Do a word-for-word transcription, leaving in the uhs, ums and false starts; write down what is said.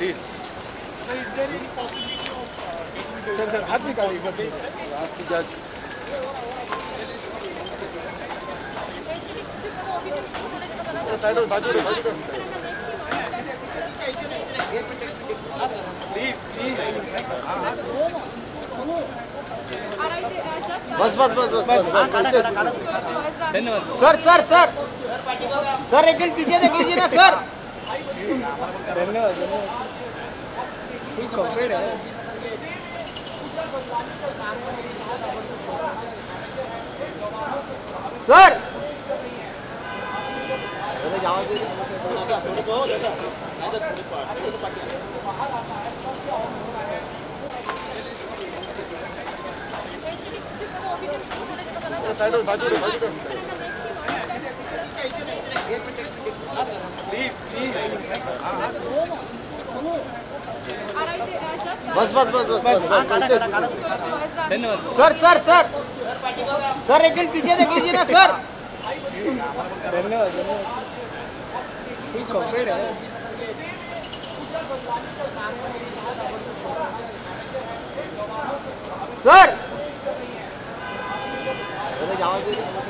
Please. Sir, is there any possibility of uh, getting the... Sir, sir, हाथ निकालिए इधर से. Ask the judge. Side on, side on, side on. Please, please. बस बस बस बस बस धन्यवाद. सर सर सर सर एक दिन पीछे देख लीजिए ना सर. धन्यवाद धन्यवाद. फुल कॉपरेट है. Sir side side Please, please. बस बस बस बस बस धन्यवाद. सर सर सर सर एक दिन पीछे देख लीजिए ना सर. धन्यवाद धन्यवाद. फुल कॉपरेट है. सर